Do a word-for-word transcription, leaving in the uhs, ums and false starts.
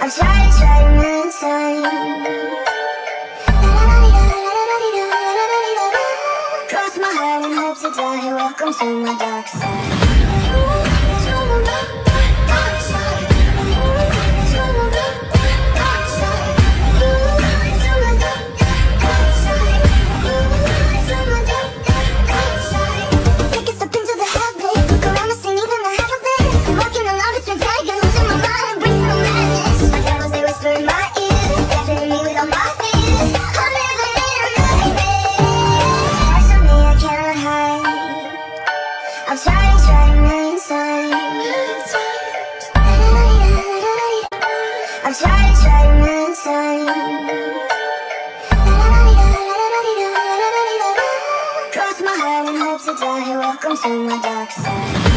I've tried, tried a million times. Cross my heart and hope to die. Welcome to my dark side. I've tried, tried a million times. I've tried, tried a million times. Cross my heart and hope to die. Welcome to my dark side.